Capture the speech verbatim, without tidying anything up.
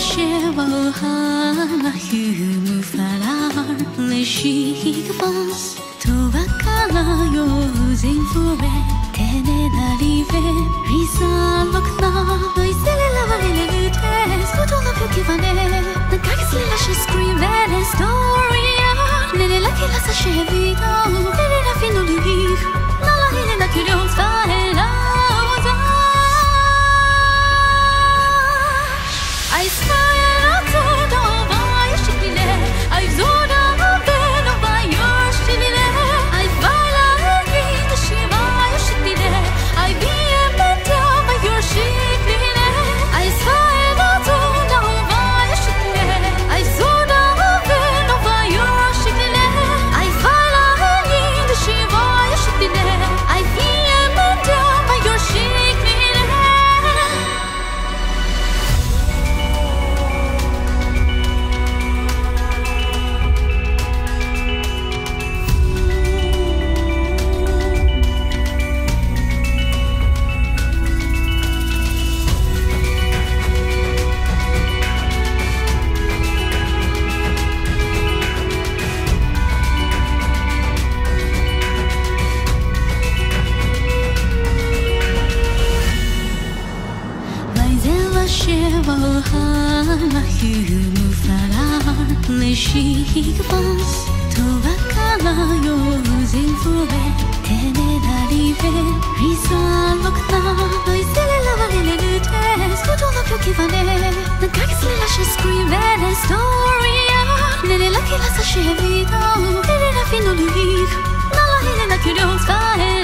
وهانا هيوم فرار لشيك باس توكلا يوزين فوري تننا ليفي ريسان لوكنا نويسيلي لوالي لوتيس كوتولا بيوكيفاني نكاكس ليلاشي سكريميني ستوريا نيني لاكي لاسا شيفيدو نيني لافي نو لوغير نالا هيني لاكي لوز فاهلا I smile at the door by your shikile. I zone up and by your shikile. I file in the shiva your shikile. I be a better by your shikile. I smile at the door by your shikile. I zone up and by your shikile. I file in the shiva your shikile. I be a better by your shikile. وهانا هيوم فرار لشيك باس توكلا يوزين فوري تننا ليفي ريسان لوكنا نويسيلي لوالي لوتيس كوتولا بيوكيفاني نكاكس ليلاشي سكريميني ستوريا نيني لاكي لاسا شيفيدو نيني لافي نو لوغير نالا هيني لاكي لوز فاهلا